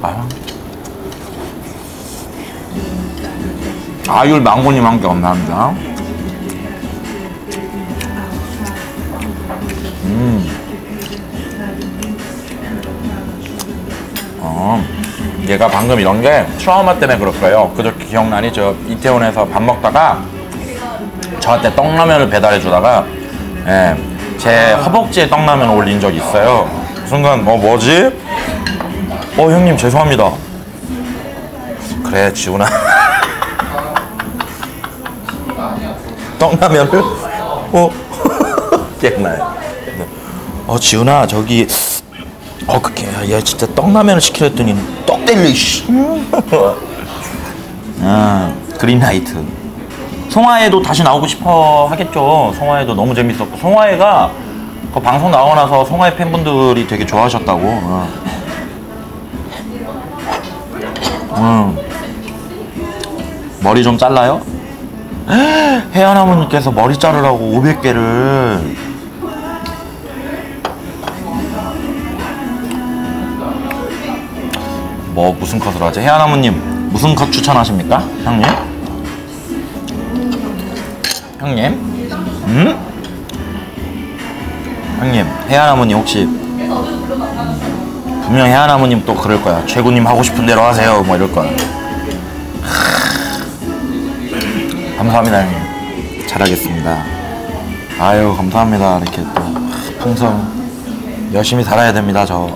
아율 망고님 한 개 감사합니다. 얘가 방금 이런 게 트라우마 때문에 그럴 거예요. 그저께 기억나니? 저 이태원에서 밥 먹다가 저한테 떡라면을 배달해 주다가 예, 제 허벅지에 떡라면 올린 적이 있어요. 그 순간 뭐지? 형님 죄송합니다. 그래 지훈아. 떡라면을 기억나요. 지훈아 저기 그게 얘 진짜 떡라면을 시키려 했더니 떡델리 그린라이트. 송하애도 다시 나오고 싶어 하겠죠. 송하애도 너무 재밌었고, 송하애가 그 방송 나오고 나서 송하애 팬분들이 되게 좋아하셨다고. 머리 좀 잘라요? 혜연 어머니께서 머리 자르라고 500개를. 무슨 컷을 하지? 혜연 어머님 무슨 컷 추천하십니까? 형님? 형님 혜연 어머님 혹시 분명 혜연 어머님 또 그럴 거야. 최구님 하고 싶은 대로 하세요 뭐 이럴 거야. 감사합니다 형님. 잘하겠습니다. 아유 감사합니다. 이렇게 또 풍성 열심히 살아야 됩니다 저.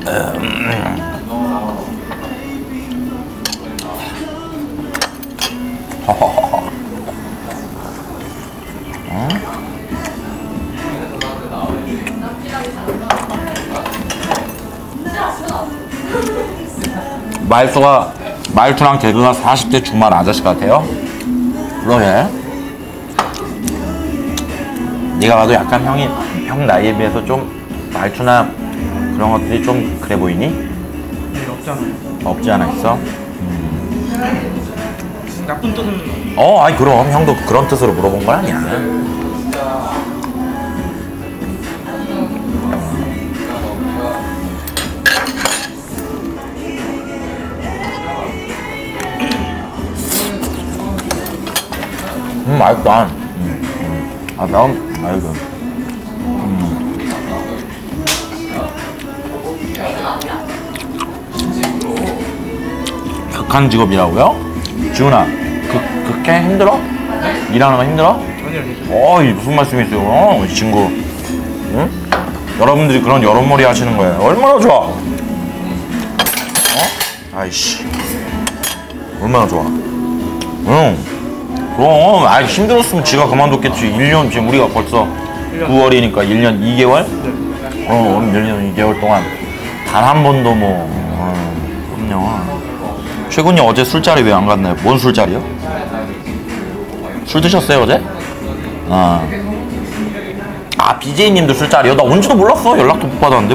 말투랑 개그가 40대 중반 아저씨 같아요? 그러게. 네가 봐도 약간 형 나이에 비해서 좀 말투나 그런 것들이 좀 그래 보이니? 없잖아. 없지 않아 있어? 나쁜 뜻은. 아니 그럼 형도 그런 뜻으로 물어본 건 아니야. 맛있다. 매운, 아이고. 극한 직업이라고요? 지훈아, 극해 힘들어? 일하는 거 힘들어? 아니요. 무슨 말씀이세요? 이 친구. 응? 여러분들이 그런 여론몰이 하시는 거예요. 얼마나 좋아? 아이씨. 얼마나 좋아? 그럼 힘들었으면 지가 그만뒀겠지. 1년 지금 우리가 벌써 9월이니까 1년 2개월? 1년 2개월 동안 단 한 번도 그럼요. 최군이 어제 술자리 왜 안 갔나요? 뭔 술자리요? 술 드셨어요 어제? BJ님도 술자리요? 나 온지도 몰랐어. 연락도 못 받았는데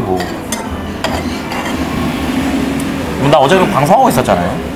나 어제 방송하고 있었잖아요.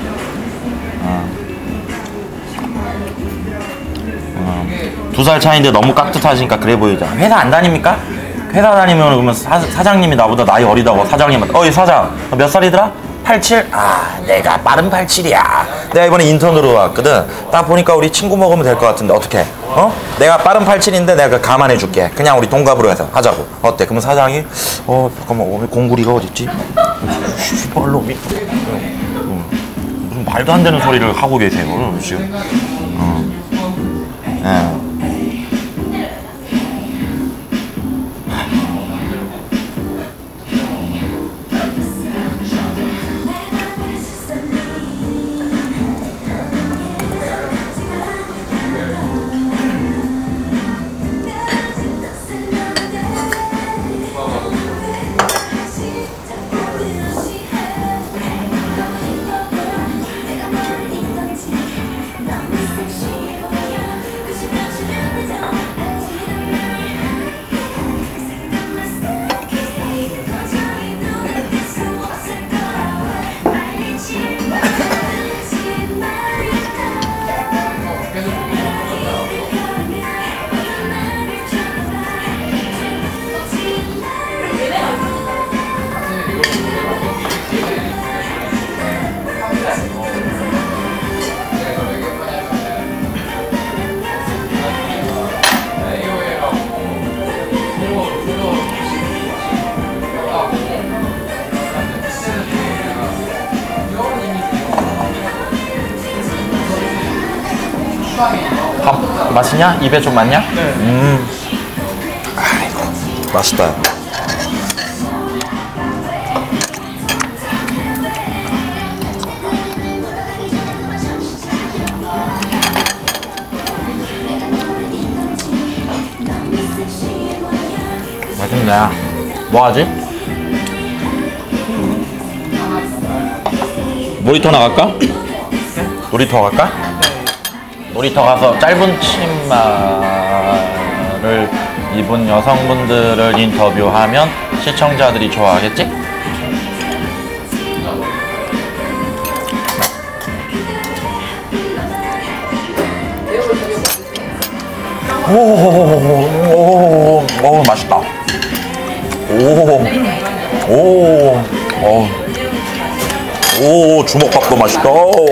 2살 차이인데 너무 깍듯하시니까 그래 보이잖아. 회사 안 다닙니까? 회사 다니면 그러면 사장님이 나보다 나이 어리다고 사장님한테 이 사장 너 몇 살이더라? 87? 내가 빠른 87이야. 내가 이번에 인턴으로 왔거든. 딱 보니까 우리 친구 먹으면 될 것 같은데 어떡해? 내가 빠른 87인데 내가 감안해 줄게. 그냥 우리 동갑으로 해서 하자고. 어때? 그러면 사장이 잠깐만 공구리가 어딨지? 씨발놈이 무슨 말도 안 되는 소리를 하고 계세요 지금. 밥 맛있냐? 입에 좀 맞냐? 네. 아이고 맛있다. 맛있네. 뭐 하지? 놀이터 나갈까? 놀이터 갈까? 놀이터 가서 짧은 치마를 입은 여성분들을 인터뷰하면 시청자들이 좋아하겠지? 오, 맛있다. 오, 주먹밥도 맛있다.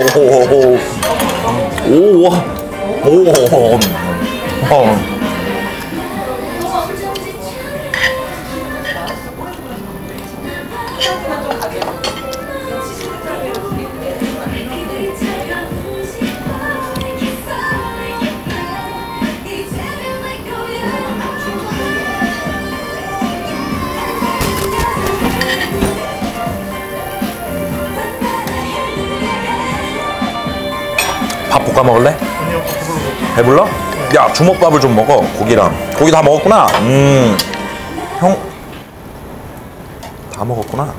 밥 볶아 먹을래? 아니요, 배불러? 야, 주먹밥을 좀 먹어. 고기랑. 고기 다 먹었구나. 형. 다 먹었구나.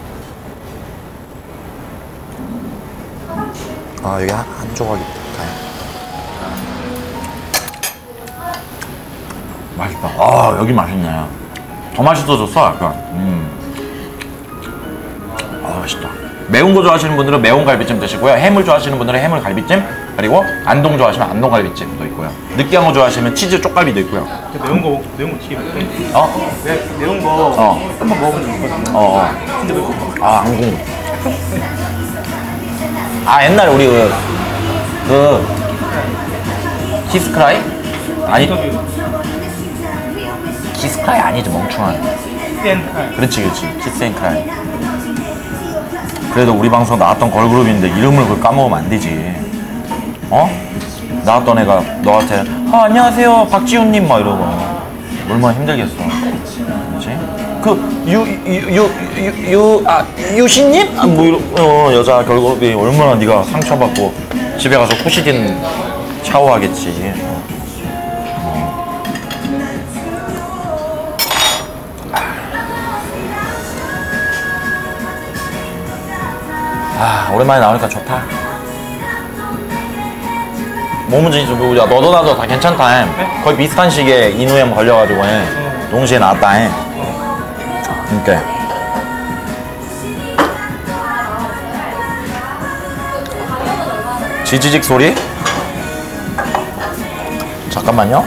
아, 여기 한 조각이 가요. 맛있다. 아, 여기 맛있네. 더 맛있어졌어, 약간. 아, 맛있다. 매운 거 좋아하시는 분들은 매운 갈비찜 드시고요. 해물 좋아하시는 분들은 해물 갈비찜, 그리고 안동 좋아하시면 안동 갈비찜도 있고요. 느끼한 거 좋아하시면 치즈 쪽갈비도 있고요. 매운 거 튀김. 어? 매운 거 한번 먹어본 적 있거든요. 근데 왜 아, 안 궁금. 아, 옛날에 우리 키스크라이? 아니, 인터뷰 키스크라이 아니지, 멍충한. 센 그렇지, 키스앤크라이. 그래도 우리 방송 나왔던 걸그룹인데 이름을 그걸 까먹으면 안 되지. 어? 나왔던 애가 너한테 안녕하세요 박지훈님 막 이러고 얼마나 힘들겠어. 그렇지? 유신님? 아, 뭐 이러, 여자 걸그룹이 얼마나 네가 상처받고 집에 가서 쿠시딘 샤워하겠지. 아, 오랜만에 나오니까 좋다. 몸은 진짜 야, 너도 나도 다 괜찮다. 네? 거의 비슷한 시기에 인후염 걸려가지고 동시에 나왔다. 그러니까 지지직 소리? 잠깐만요.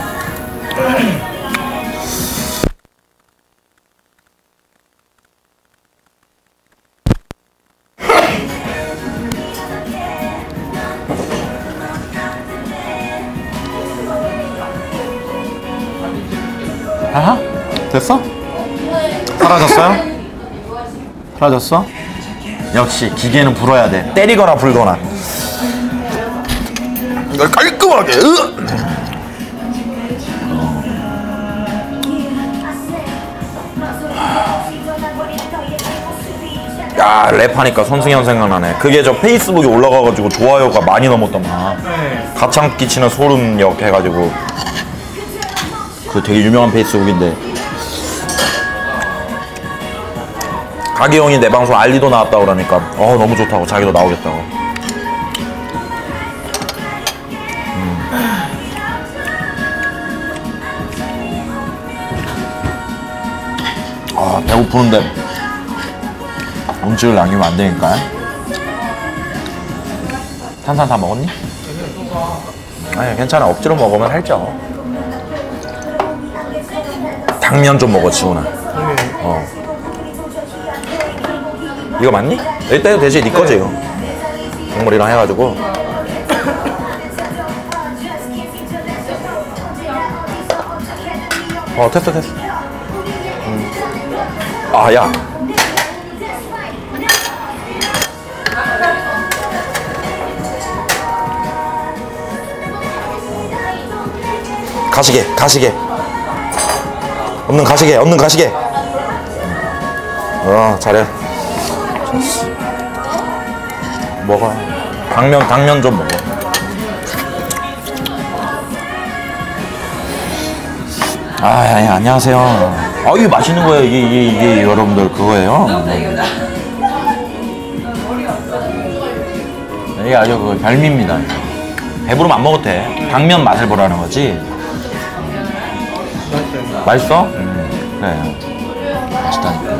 아하? 됐어? 사라졌어요? 사라졌어? 역시 기계는 불어야 돼. 때리거나 불거나. 이걸 깔끔하게. 야, 랩하니까 손승현 생각나네. 그게 저 페이스북에 올라가가지고 좋아요가 많이 넘었더만. 네. 가창 끼치는 소름역 해가지고. 그 되게 유명한 페이스북인데 가기영이 내 방송 알리도 나왔다고 그러니까 너무 좋다고 자기도 나오겠다고. 아, 배고프는데 음식을 남기면 안 되니까. 탄산 다 먹었니? 아니 괜찮아. 억지로 먹으면 살쪄. 당면 좀 먹어, 지훈아. 이거 맞니? 여기 떼도 되지? 네 거지, 이거. 국물이랑 해가지고. 됐어. 아, 야. 가시게 가시게. 없는 가시게 없는 가시게. 잘해. 먹어. 당면 좀 먹어. 예, 안녕하세요. 이게 맛있는 거예요. 이게 여러분들 그거예요. 이게 아주 그 별미입니다. 배부르면 안 먹어도 돼. 당면 맛을 보라는 거지. 맛있어? 그래. 맛있다니까.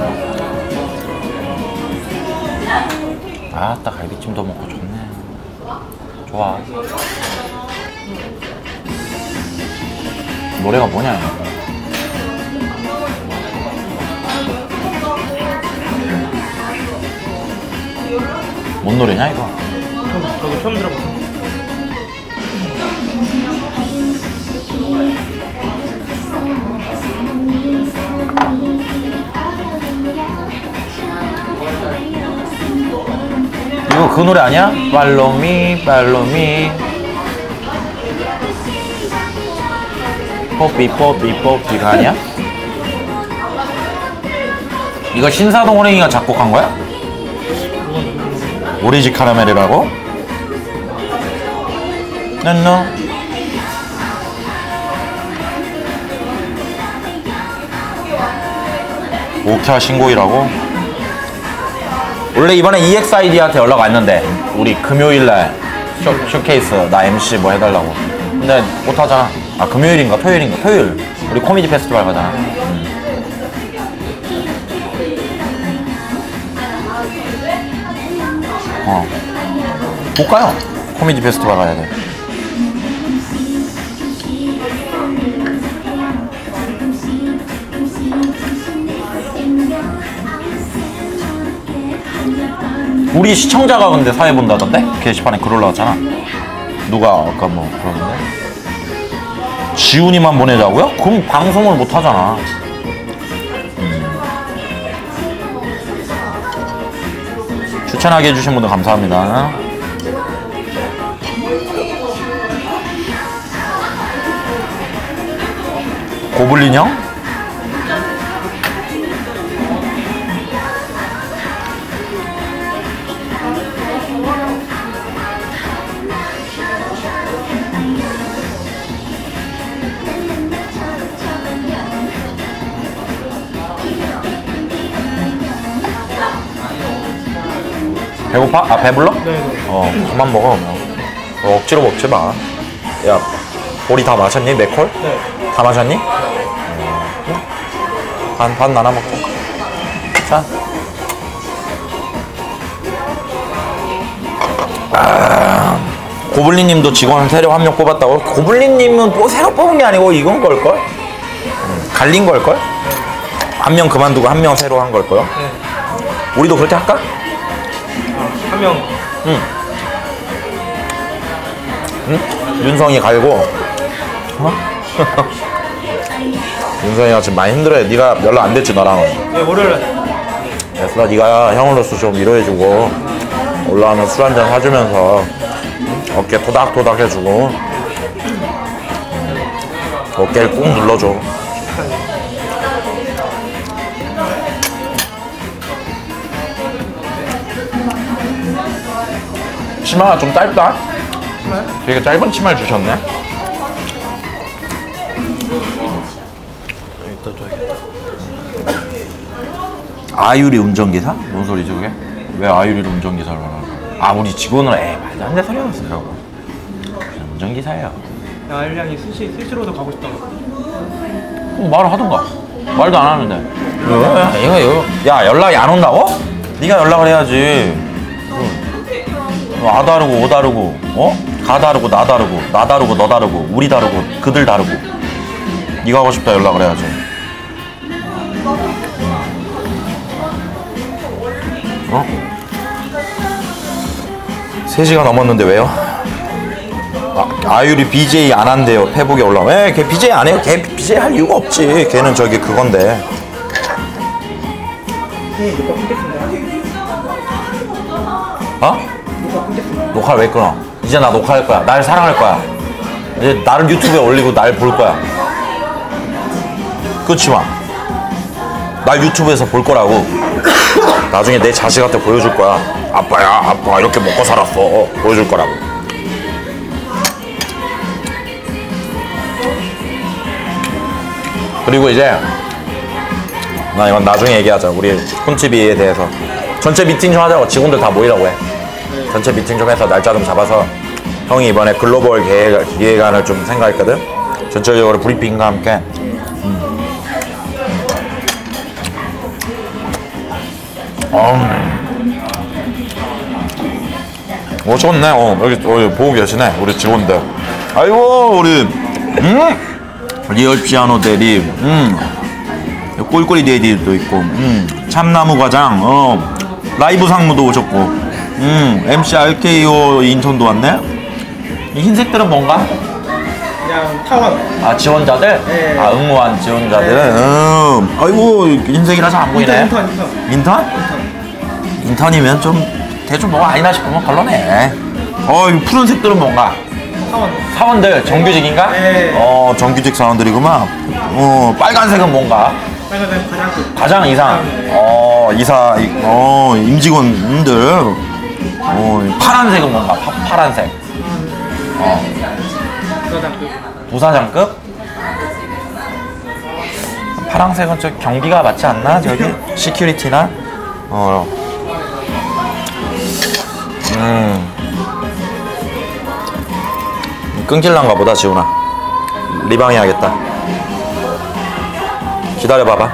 아따, 갈비찜도 먹고 좋네. 좋아. 노래가 뭐냐? 뭔 노래냐 이거? 저도 처음 들어봤어요. 이거 그 노래 아니야? Follow me, follow me. 뽀삐가 아니야? 이거 신사동 호랭이가 작곡한 거야? 오리지 카라멜이라고? 넌너 오케아 신고이라고? 원래 이번에 EXID한테 연락 왔는데 우리 금요일날 쇼케이스 나 MC 뭐 해달라고. 근데 못하잖아. 금요일인가 토요일인가? 토요일 우리 코미디 페스티벌 가잖아. 못 가요. 코미디 페스티벌 가야 돼. 우리 시청자가 근데 사회 본다던데? 게시판에 글 올라왔잖아. 누가 아까 뭐 그러는데? 지훈이만 보내자고요? 그럼 방송을 못 하잖아. 추천하게 해주신 분들 감사합니다. 고블린 형? 배고파? 배불러? 네. 그만 먹어. 억지로 먹지 마. 야, 우리 다 마셨니? 맥콜? 네. 다 마셨니? 반 나눠 먹자. 자. 고블린님도 직원 새로 한 명 뽑았다고? 고블린님은 뭐 새로 뽑은 게 아니고 이건 걸걸? 갈린 걸걸? 한 명 그만두고 한 명 새로 한 걸걸? 네. 우리도 그렇게 할까? 한 명. 응. 윤성이 갈고. 윤성이가 지금 많이 힘들어해. 네가 연락 안 됐지 너랑은. 네, 월요일에. 그래서 네가 형으로서 좀 위로해주고 올라오면 술 한잔 사주면서 어깨 토닥토닥 해주고 어깨를 꾹 눌러줘. 치마가 좀 짧다? 되게 짧은 치마를 주셨네. 아유리 운전기사? 뭔 소리지 그게? 왜 아유리를 운전기사로 하나? 우리 직원을 말도 안 되는 소리 하겠어요. 운전기사예요. 아일량이 스시로도 가고 싶다고. 그럼 말을 하던가. 말도 안 하는데. 야 연락이 안 온다고? 네가 연락을 해야지. 아 다르고 오 다르고 가 다르고 나 다르고 나 다르고 너 다르고 우리 다르고 그들 다르고 네가 하고 싶다 연락을 해야지. 3시간 넘었는데 왜요? 아유리 BJ 안 한대요. 페북에 올라와. 걔 BJ 안 해요. 걔 BJ 할 이유가 없지. 걔는 저기 그건데. 녹화 끊겠습니다. 녹화를 왜 끊어? 이제 나 녹화할 거야. 날 사랑할 거야. 이제 나를 유튜브에 올리고 날 볼 거야. 그렇지 마. 날 유튜브에서 볼 거라고. 나중에 내 자식한테 보여줄 거야. 아빠야, 아빠 이렇게 먹고 살았어. 보여줄 거라고. 그리고 이제 나 이건 나중에 얘기하자. 우리 콘치비에 대해서 전체 미팅 좀 하자고. 직원들 다 모이라고 해. 전체 미팅 좀 해서 날짜 좀 잡아서 형이 이번에 글로벌 기획안을 좀 생각했거든. 전체적으로 브리핑과 함께. 좋네. 여기 보고 계시네. 우리 직원들. 아이고, 우리, 리얼 피아노 대리, 꿀꿀이 대리도 있고, 참나무 과장, 라이브 상무도 오셨고, MC RKO 인턴도 왔네? 이 흰색들은 뭔가? 그냥 타원. 아, 지원자들? 네. 아, 응모한 지원자들? 아이고, 흰색이라서 안 보이네. 인턴? 인턴이면 좀 대충 뭐가 아니나 싶으면 걸러내. 이 푸른색들은 뭔가? 타원. 사원들, 정규직인가? 네. 정규직 사원들이구만. 빨간색은 뭔가? 빨간색 가장 과장 이상. 이사, 임직원들. 파란색은 뭔가? 파란색. 부서장급. 부사장급? 파란색은 저 경비가 맞지 않나? 저기? 시큐리티나? 끈질난가 보다, 지훈아. 리방 해야겠다. 기다려봐봐.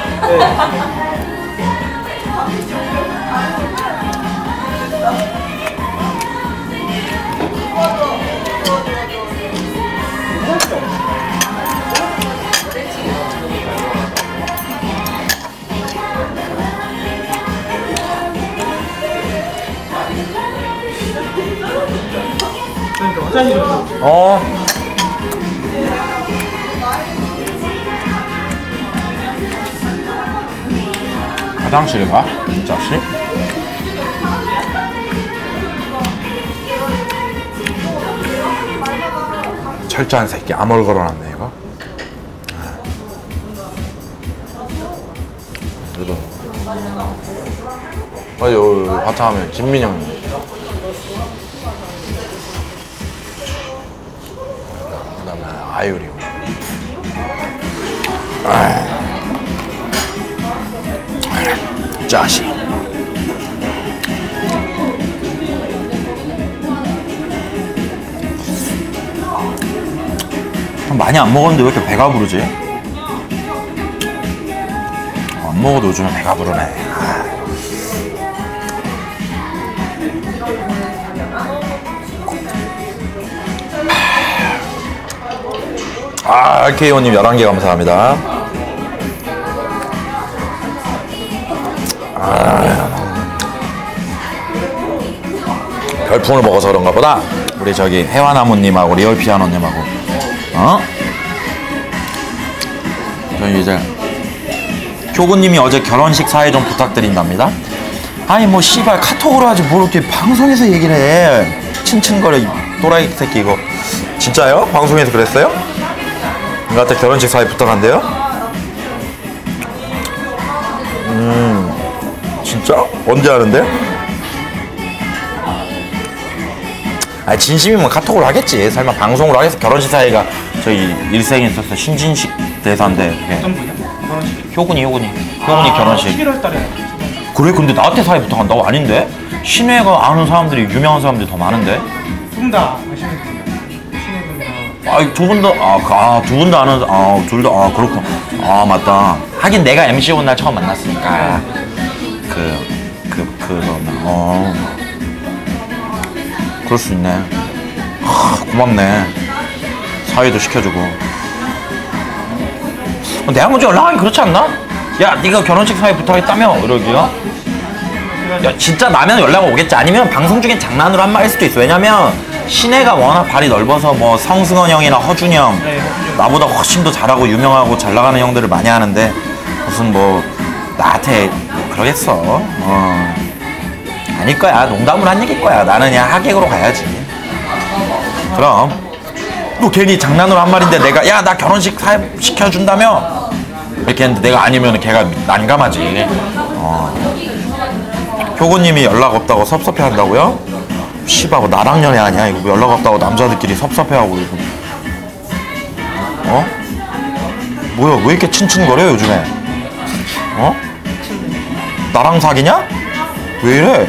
화장실. 화장실에 가? 이 자식? 철저한 새끼 암홀 걸어놨네 이거. 그래도 화창하면 진민형. 그다음에 아유리. 자식. 많이 안 먹었는데 왜 이렇게 배가 부르지? 안 먹어도 요즘에 배가 부르네. RKO님 11개 감사합니다. 별풍을 먹어서 그런가 보다. 우리 저기 해와나무님하고 리얼피아노님하고 저희 이제 효구님이 어제 결혼식 사회 좀 부탁드린답니다. 아니 뭐 씨발 카톡으로 하지 뭘 이렇게 방송에서 얘기를 해. 츤츤거려 또라이 새끼 이거. 진짜요? 방송에서 그랬어요? 나한테 결혼식 사회 부탁한대요? 진짜? 언제 하는데? 아 진심이면 카톡으로 하겠지. 설마 방송으로 하겠어. 결혼식 사회가 저희 일생에 있었어. 신진식 대사인데 그게. 어떤 분이야? 결혼식. 효군이 결혼식. 11월 달에. 그래? 근데 나한테 사회 부탁한다고? 아닌데? 신혜가 아는 사람들이 유명한 사람들이 더 많은데? 두 분 다 아시는 분이야. 신혜분이랑. 두 분 다, 두 분 다 아는, 둘 다, 그렇구나. 맞다. 하긴 내가 MC 온 날 처음 만났으니까. 그럴 수 있네. 고맙네. 사회도 시켜주고. 내가 먼저 연락하기 그렇지 않나? 야, 네가 결혼식 사회 부탁했다며? 이러기요? 야, 진짜 나면 연락 오겠지. 아니면 방송 중에 장난으로 한 말일 수도 있어. 왜냐면 신혜가 워낙 발이 넓어서 뭐 성승원 형이나 허준 형, 나보다 훨씬 더 잘하고 유명하고 잘 나가는 형들을 많이 하는데 무슨 뭐 나한테 그러겠어. 아닐 거야. 농담으로 한 얘기일 거야. 나는 그냥 하객으로 가야지. 그럼 또 괜히 장난으로 한 말인데 내가 야 나 결혼식 시켜준다며 이렇게 했는데 내가 아니면 걔가 난감하지. 효고님이 연락 없다고 섭섭해한다고요? 씨발 뭐 나랑 연애하냐 이거. 뭐 연락 없다고 남자들끼리 섭섭해하고 이거. 뭐야 왜 이렇게 츤츤거려 요즘에? 나랑 사귀냐? 왜 이래?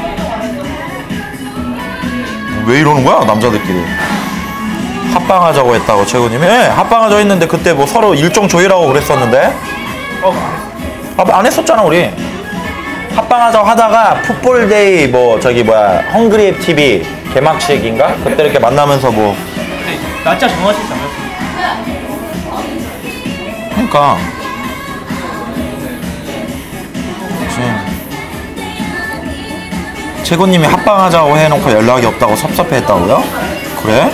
왜 이러는 거야 남자들끼리? 합방하자고 했다고 최고님이? 네, 합방하자고 했는데 그때 뭐 서로 일정 조율하고 그랬었는데. 안 했었잖아 우리. 합방하자고 하다가 풋볼데이 뭐 저기 뭐야 헝그리앱 TV 개막식인가? 그때 이렇게 만나면서 뭐. 날짜 정하시지 않았어요? 그러니까. 최고님이 합방하자고 해놓고 연락이 없다고 섭섭해했다고요? 그래?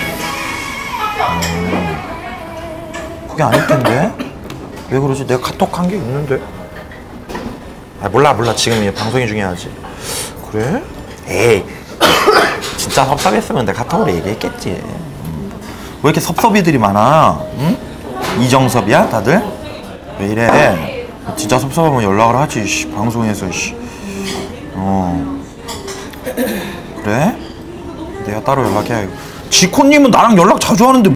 그게 아닐 텐데? 왜 그러지? 내가 카톡 한 게 있는데? 아 몰라 지금 방송이 중요하지. 그래? 에이 진짜 섭섭했으면 내가 카톡으로 얘기했겠지. 왜 이렇게 섭섭이들이 많아? 응? 이정섭이야 다들? 왜 이래? 진짜 섭섭하면 연락을 하지. 씨, 방송에서. 씨. 그래? 내가 따로 연락해야. 지코님은 나랑 연락 자주 하는데